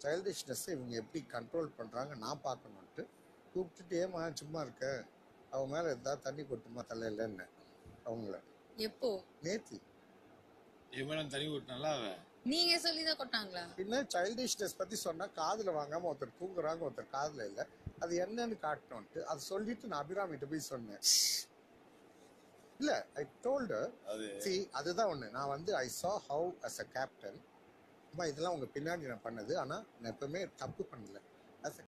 Childishness இவங்க எப்படி control பண்ணுறாங்க நான் பார்க்கணுன்ட்டு கூப்பிட்டுட்டு ஏமா சும்மா இருக்க அவன் மேலே எதாவது தண்ணி கொட்டுமா தலையிலன்னு அவங்கள எப்போ நேத்தி தண்ணி கொட்டினால நீங்க சொல்லிதான் கொட்டாங்களா? பின்ன சைல்டிஷ்னஸ் பத்தி சொன்னா காதுல வாங்காம ஒருத்தர் தூங்குறாங்க, ஒருத்தர் காதுல இல்ல, அது என்னன்னு காட்டணும்ட்டு அது சொல்லிட்டு நான் அபிராமிட்ட போய் சொன்னேன். இல்ல ஐ டோல்ட் see அதுதான் ஒண்ணு. நான் வந்து ஐ saw how as a captain, இதெல்லாம் உங்க பின்னாடி நான் பண்ணது, ஆனா நான் எப்பவுமே தப்பு பண்ணல. as a